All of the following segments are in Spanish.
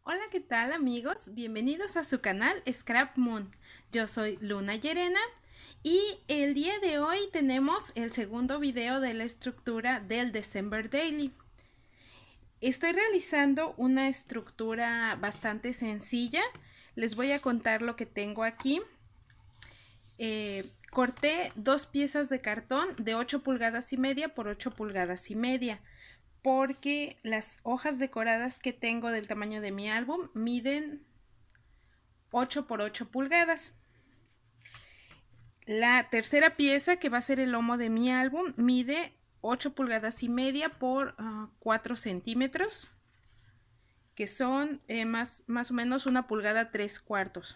Hola, ¿qué tal amigos? Bienvenidos a su canal Scrap Moon. Yo soy Luna Llerena y el día de hoy tenemos el segundo video de la estructura del December Daily. Estoy realizando una estructura bastante sencilla. Les voy a contar lo que tengo aquí. Corté dos piezas de cartón de 8 pulgadas y media por 8 pulgadas y media, porque las hojas decoradas que tengo del tamaño de mi álbum miden 8 por 8 pulgadas. La tercera pieza, que va a ser el lomo de mi álbum, mide 8 pulgadas y media por 4 centímetros, que son más o menos 1 pulgada 3/4.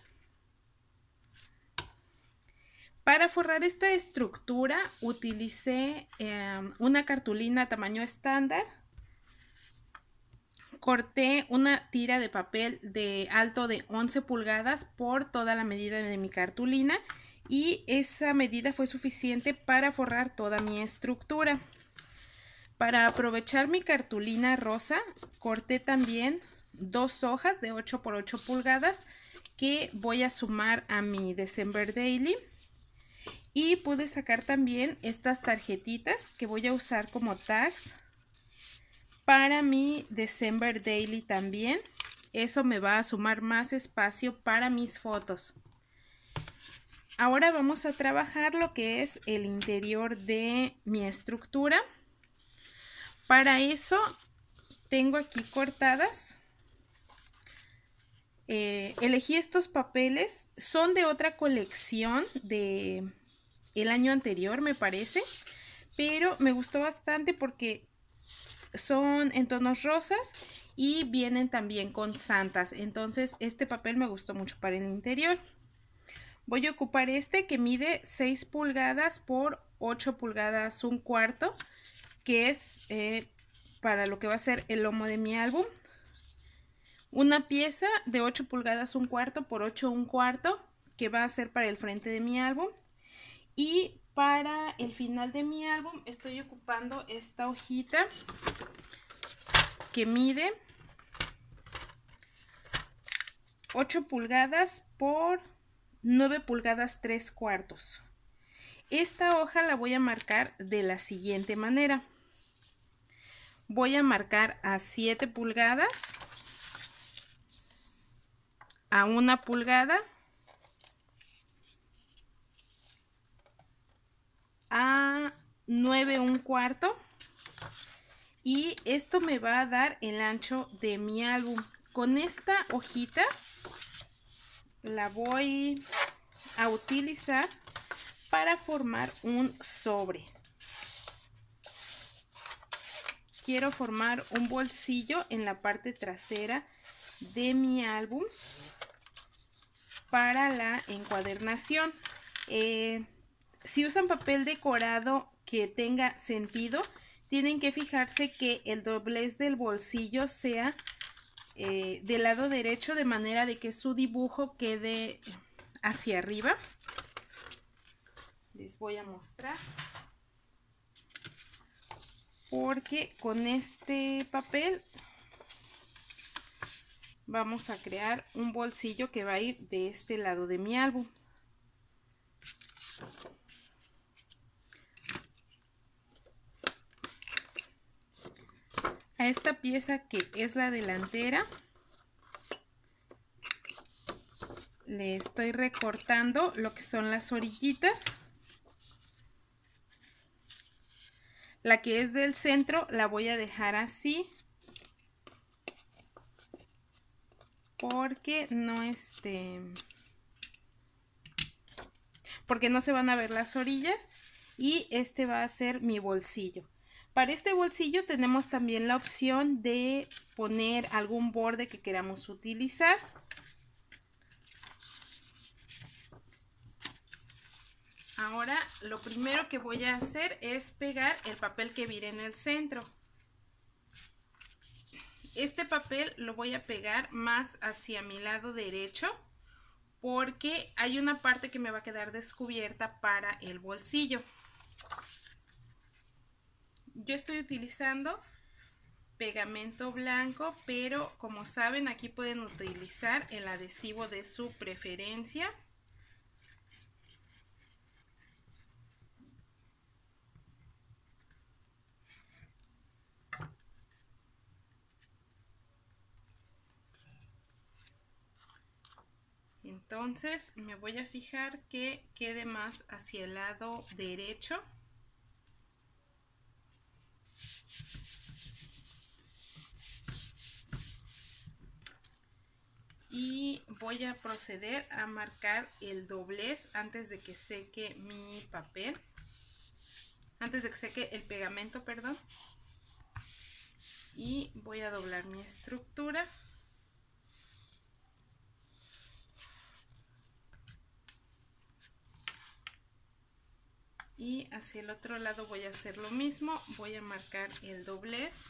Para forrar esta estructura utilicé una cartulina tamaño estándar. Corté una tira de papel de alto de 11 pulgadas por toda la medida de mi cartulina y esa medida fue suficiente para forrar toda mi estructura. Para aprovechar mi cartulina rosa, corté también dos hojas de 8 por 8 pulgadas que voy a sumar a mi December Daily. Y pude sacar también estas tarjetitas que voy a usar como tags para mi December Daily también. Eso me va a sumar más espacio para mis fotos. Ahora vamos a trabajar lo que es el interior de mi estructura. Para eso tengo aquí cortadas. Elegí estos papeles, son de otra colección de el año anterior, me parece, pero me gustó bastante porque son en tonos rosas y vienen también con santas. Entonces este papel me gustó mucho para el interior. Voy a ocupar este que mide 6 pulgadas por 8 pulgadas 1/4, que es para lo que va a ser el lomo de mi álbum. Una pieza de 8 pulgadas 1/4 por 8 1/4, que va a ser para el frente de mi álbum. Y para el final de mi álbum estoy ocupando esta hojita que mide 8 pulgadas por 9 pulgadas 3/4. Esta hoja la voy a marcar de la siguiente manera. Voy a marcar a 7 pulgadas, a 1 pulgada, a 9 1/4, y esto me va a dar el ancho de mi álbum. Con esta hojita la voy a utilizar para formar un sobre. Quiero formar un bolsillo en la parte trasera de mi álbum para la encuadernación. Si usan papel decorado que tenga sentido, tienen que fijarse que el doblez del bolsillo sea del lado derecho, de manera de que su dibujo quede hacia arriba. Les voy a mostrar, porque con este papel vamos a crear un bolsillo que va a ir de este lado de mi álbum. A esta pieza, que es la delantera, le estoy recortando lo que son las orillitas. La que es del centro la voy a dejar así, porque no se van a ver las orillas, y este va a ser mi bolsillo. Para este bolsillo tenemos también la opción de poner algún borde que queramos utilizar. Ahora lo primero que voy a hacer es pegar el papel que viré en el centro. Este papel lo voy a pegar más hacia mi lado derecho, porque hay una parte que me va a quedar descubierta para el bolsillo. Yo estoy utilizando pegamento blanco, pero como saben, aquí pueden utilizar el adhesivo de su preferencia. Entonces me voy a fijar que quede más hacia el lado derecho. Y voy a proceder a marcar el doblez antes de que seque mi papel. Antes de que seque el pegamento, perdón. Y voy a doblar mi estructura. Y hacia el otro lado voy a hacer lo mismo, voy a marcar el doblez.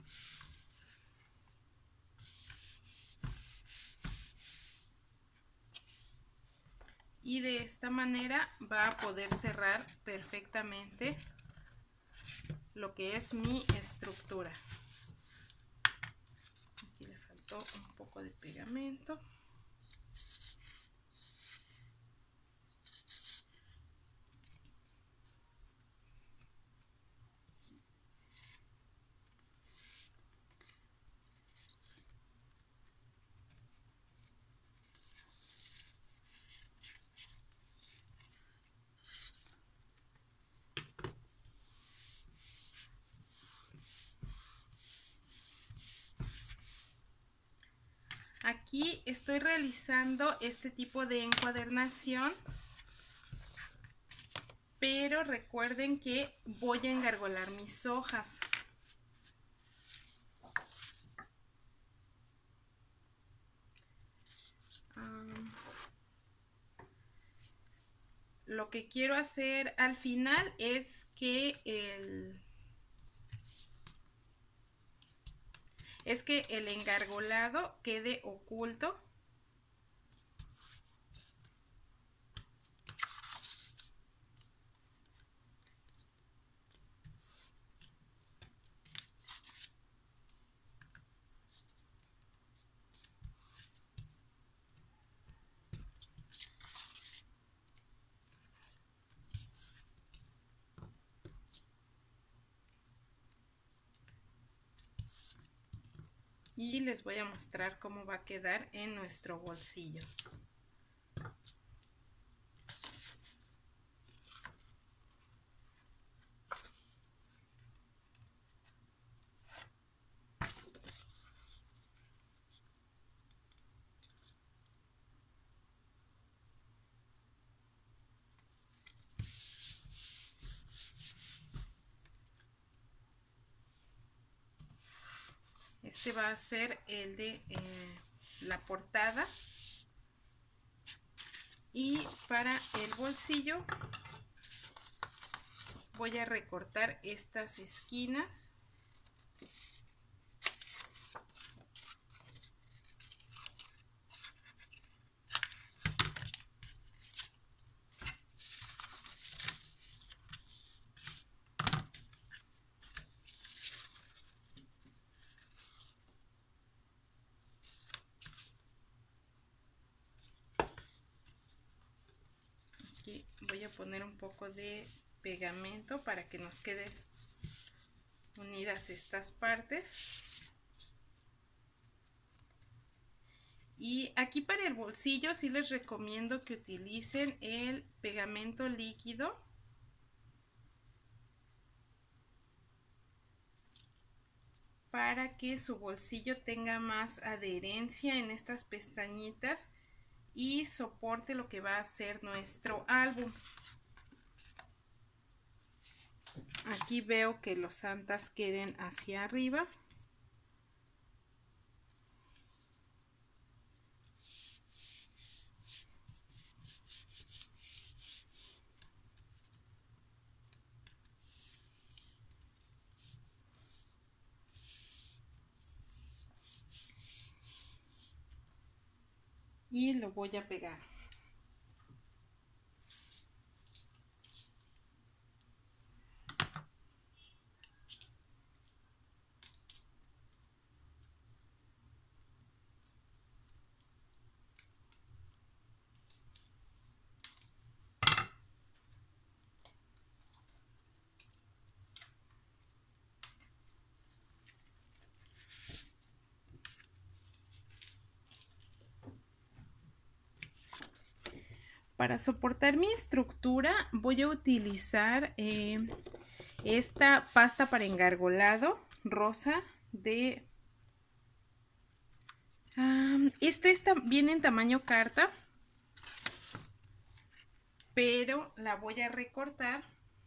Y de esta manera va a poder cerrar perfectamente lo que es mi estructura. Aquí le faltó un poco de pegamento. Aquí estoy realizando este tipo de encuadernación, pero recuerden que voy a engargolar mis hojas. Lo que quiero hacer al final es que el engargolado quede oculto. Y les voy a mostrar cómo va a quedar en nuestro bolsillo. Este va a ser el de la portada. Y para el bolsillo voy a recortar estas esquinas. Aquí voy a poner un poco de pegamento para que nos queden unidas estas partes. Y aquí para el bolsillo sí les recomiendo que utilicen el pegamento líquido. Para que su bolsillo tenga más adherencia en estas pestañitas y soporte lo que va a ser nuestro álbum. Aquí veo que los santas queden hacia arriba. Y lo voy a pegar. Para soportar mi estructura voy a utilizar esta pasta para engargolado rosa de... esta viene en tamaño carta, pero la voy a recortar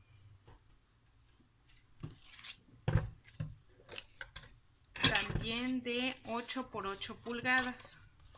también de 8 por 8 pulgadas.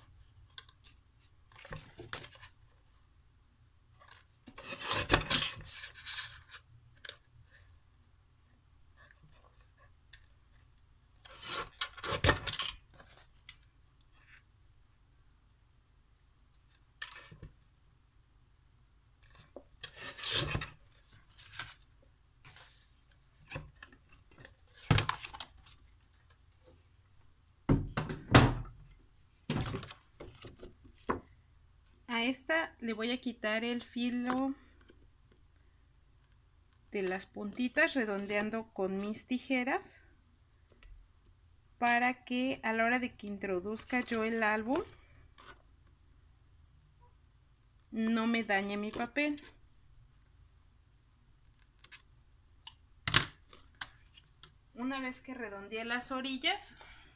A esta le voy a quitar el filo de las puntitas redondeando con mis tijeras para que a la hora de que introduzca yo el álbum no me dañe mi papel. Una vez que redondeé las orillas,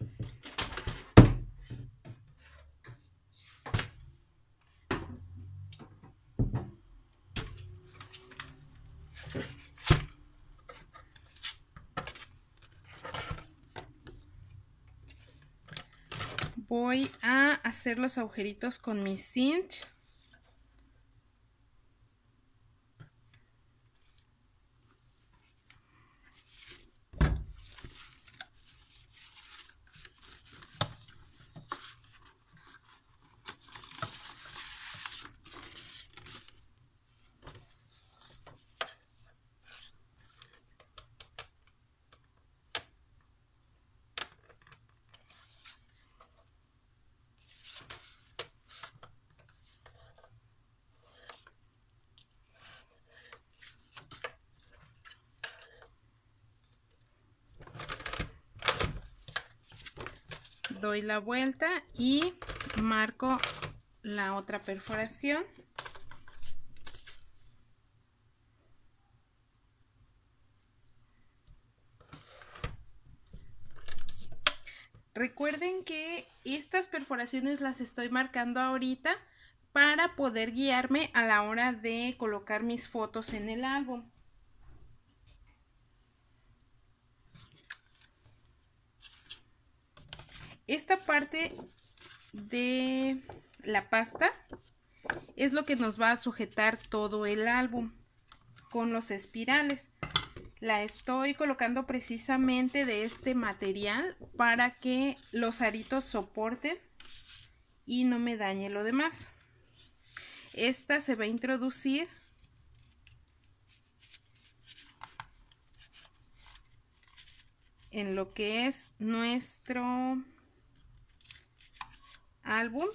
voy a hacer los agujeritos con mi cinch. Doy la vuelta y marco la otra perforación. Recuerden que estas perforaciones las estoy marcando ahorita para poder guiarme a la hora de colocar mis fotos en el álbum. Esta parte de la pasta es lo que nos va a sujetar todo el álbum con los espirales. La estoy colocando precisamente de este material para que los aritos soporten y no me dañe lo demás. Esta se va a introducir en lo que es nuestro álbum.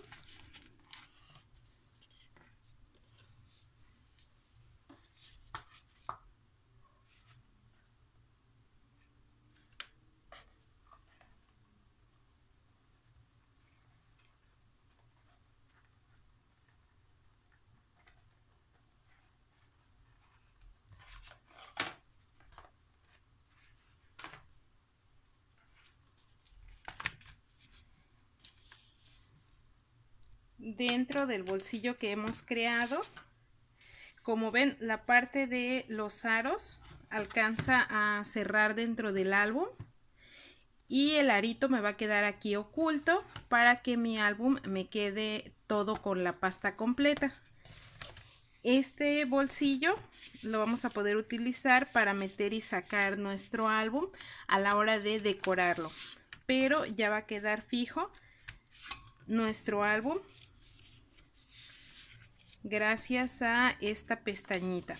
Dentro del bolsillo que hemos creado, como ven, la parte de los aros alcanza a cerrar dentro del álbum y el arito me va a quedar aquí oculto para que mi álbum me quede todo con la pasta completa. Este bolsillo lo vamos a poder utilizar para meter y sacar nuestro álbum a la hora de decorarlo, pero ya va a quedar fijo nuestro álbum gracias a esta pestañita.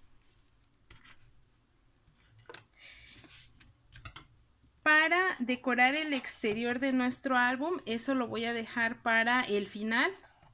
Para decorar el exterior de nuestro álbum, eso lo voy a dejar para el final,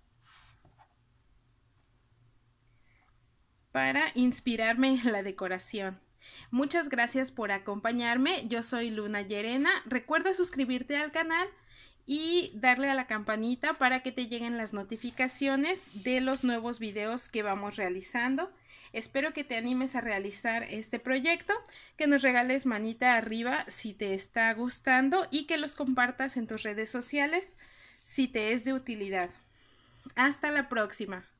para inspirarme en la decoración. Muchas gracias por acompañarme. Yo soy Luna Llerena. Recuerda suscribirte al canal y darle a la campanita para que te lleguen las notificaciones de los nuevos videos que vamos realizando. Espero que te animes a realizar este proyecto, que nos regales manita arriba si te está gustando y que los compartas en tus redes sociales si te es de utilidad. Hasta la próxima.